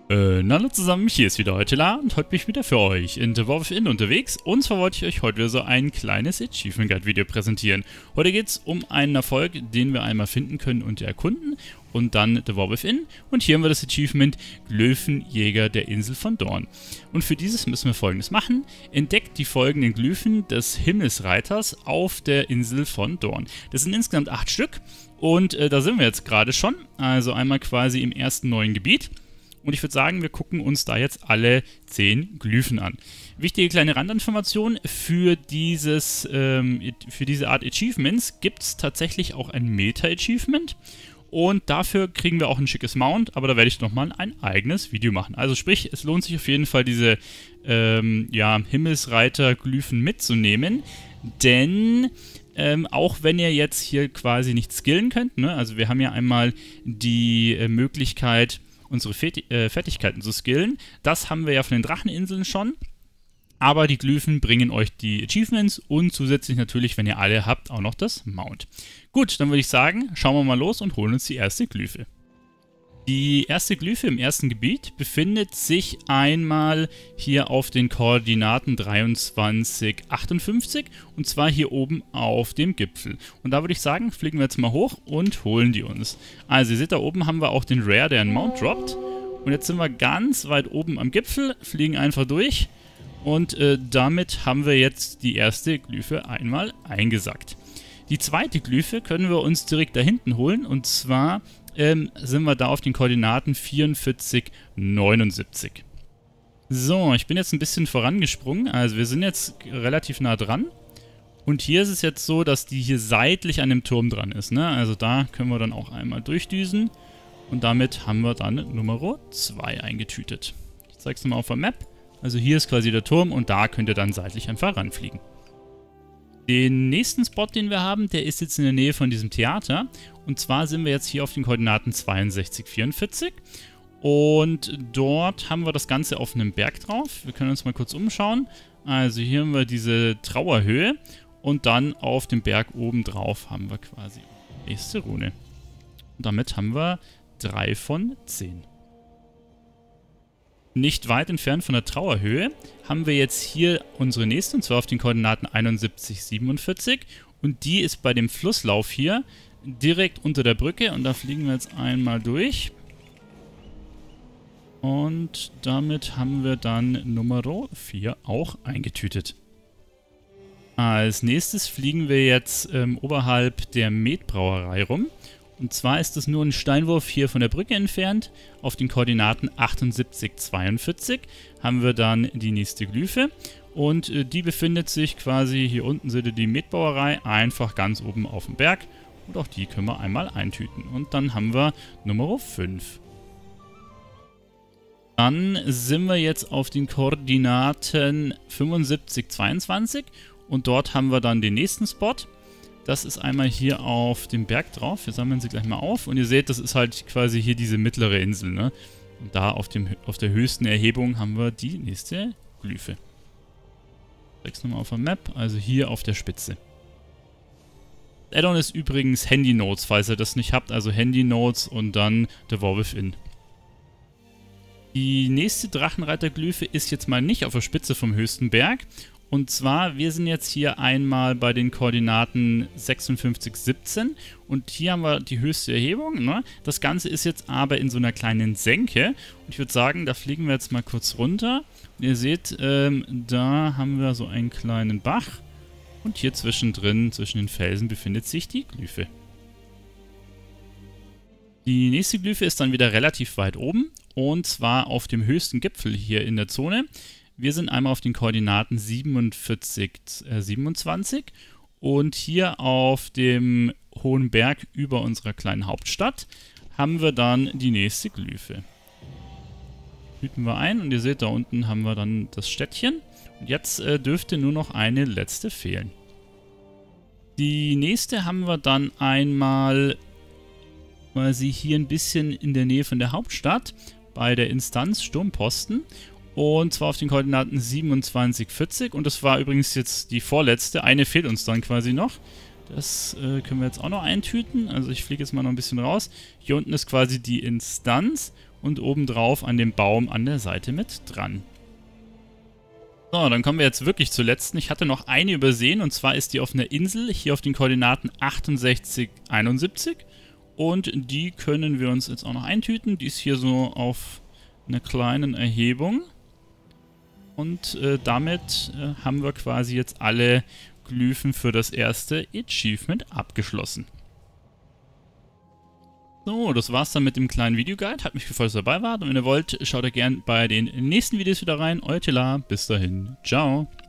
Hallo zusammen, hier ist wieder Heutela und heute bin ich wieder für euch in The War Within unterwegs. Und zwar wollte ich euch heute wieder so ein kleines Achievement Guide Video präsentieren. Heute geht es um einen Erfolg, den wir einmal finden können und erkunden und dann The War Within. Und hier haben wir das Achievement Glyphenjäger der Insel von Dorn. Und für dieses müssen wir Folgendes machen. Entdeckt die folgenden Glyphen des Himmelsreiters auf der Insel von Dorn. Das sind insgesamt 8 Stück und da sind wir jetzt gerade schon. Also einmal quasi im ersten neuen Gebiet. Und ich würde sagen, wir gucken uns da jetzt alle 10 Glyphen an. Wichtige kleine Randinformation, für diese Art Achievements gibt es tatsächlich auch ein Meta-Achievement. Und dafür kriegen wir auch ein schickes Mount, aber da werde ich nochmal ein eigenes Video machen. Also sprich, es lohnt sich auf jeden Fall, diese Himmelsreiter-Glyphen mitzunehmen. Denn auch wenn ihr jetzt hier quasi nicht skillen könnt, ne? Also wir haben ja einmal die Möglichkeit, unsere Fertigkeiten zu skillen. Das haben wir ja von den Dracheninseln schon. Aber die Glyphen bringen euch die Achievements und zusätzlich natürlich, wenn ihr alle habt, auch noch das Mount. Gut, dann würde ich sagen, schauen wir mal los und holen uns die erste Glyphe. Die erste Glyphe im ersten Gebiet befindet sich einmal hier auf den Koordinaten 23, 58 und zwar hier oben auf dem Gipfel. Und da würde ich sagen, fliegen wir jetzt mal hoch und holen die uns. Also ihr seht, da oben haben wir auch den Rare, der einen Mount droppt. Und jetzt sind wir ganz weit oben am Gipfel, fliegen einfach durch und damit haben wir jetzt die erste Glyphe einmal eingesackt. Die zweite Glyphe können wir uns direkt da hinten holen und zwar sind wir da auf den Koordinaten 44, 79. So, ich bin jetzt ein bisschen vorangesprungen. Also wir sind jetzt relativ nah dran. Und hier ist es jetzt so, dass die hier seitlich an dem Turm dran ist, ne? Also da können wir dann auch einmal durchdüsen. Und damit haben wir dann Nummer 2 eingetütet. Ich zeige es nochmal auf der Map. Also hier ist quasi der Turm und da könnt ihr dann seitlich einfach ranfliegen. Den nächsten Spot, den wir haben, der ist jetzt in der Nähe von diesem Theater. Und zwar sind wir jetzt hier auf den Koordinaten 62, 44. Und dort haben wir das Ganze auf einem Berg drauf. Wir können uns mal kurz umschauen. Also hier haben wir diese Trauerhöhe. Und dann auf dem Berg oben drauf haben wir quasi die nächste Rune. Und damit haben wir 3 von 10. Nicht weit entfernt von der Trauerhöhe haben wir jetzt hier unsere nächste, und zwar auf den Koordinaten 71, 47. Und die ist bei dem Flusslauf hier direkt unter der Brücke. Und da fliegen wir jetzt einmal durch. Und damit haben wir dann Nummer 4 auch eingetütet. Als nächstes fliegen wir jetzt oberhalb der Metbrauerei rum. Und zwar ist es nur ein Steinwurf hier von der Brücke entfernt. Auf den Koordinaten 78, 42 haben wir dann die nächste Glyphe. Und die befindet sich quasi, hier unten seht ihr die Metbrauerei, einfach ganz oben auf dem Berg. Und auch die können wir einmal eintüten. Und dann haben wir Nummer 5. Dann sind wir jetzt auf den Koordinaten 75, 22. Und dort haben wir dann den nächsten Spot. Das ist einmal hier auf dem Berg drauf. Wir sammeln sie gleich mal auf. Und ihr seht, das ist halt quasi hier diese mittlere Insel, ne? Und da auf der höchsten Erhebung haben wir die nächste Glyphe. Ich zeig's nochmal auf der Map. Also hier auf der Spitze. Add-on ist übrigens Handy Notes, falls ihr das nicht habt. Also Handy Notes und dann The War Within. Die nächste Drachenreiter-Glyphe ist jetzt mal nicht auf der Spitze vom höchsten Berg. Und zwar, wir sind jetzt hier einmal bei den Koordinaten 56, 17 und hier haben wir die höchste Erhebung, ne? Das Ganze ist jetzt aber in so einer kleinen Senke und ich würde sagen, da fliegen wir jetzt mal kurz runter. Und ihr seht, da haben wir so einen kleinen Bach und hier zwischendrin, zwischen den Felsen, befindet sich die Glyphe. Die nächste Glyphe ist dann wieder relativ weit oben und zwar auf dem höchsten Gipfel hier in der Zone. Wir sind einmal auf den Koordinaten 47, 27 und hier auf dem hohen Berg über unserer kleinen Hauptstadt haben wir dann die nächste Glyphe. Hüten wir ein und ihr seht, da unten haben wir dann das Städtchen. Und jetzt dürfte nur noch eine letzte fehlen. Die nächste haben wir dann einmal quasi hier ein bisschen in der Nähe von der Hauptstadt bei der Instanz Sturmposten. Und zwar auf den Koordinaten 27, 40. Und das war übrigens jetzt die vorletzte. Eine fehlt uns dann quasi noch. Das können wir jetzt auch noch eintüten. Also ich fliege jetzt mal noch ein bisschen raus. Hier unten ist quasi die Instanz. und obendrauf an dem Baum an der Seite mit dran. So, dann kommen wir jetzt wirklich zur letzten. Ich hatte noch eine übersehen und zwar ist die auf einer Insel, hier auf den Koordinaten 68, 71. Und die können wir uns jetzt auch noch eintüten. Die ist hier so auf einer kleinen Erhebung. Und damit haben wir quasi jetzt alle Glyphen für das erste Achievement abgeschlossen. So, das war's dann mit dem kleinen Videoguide. Hat mich gefreut, dass ihr dabei wart. Und wenn ihr wollt, schaut ihr gerne bei den nächsten Videos wieder rein. Euer Tila, bis dahin. Ciao.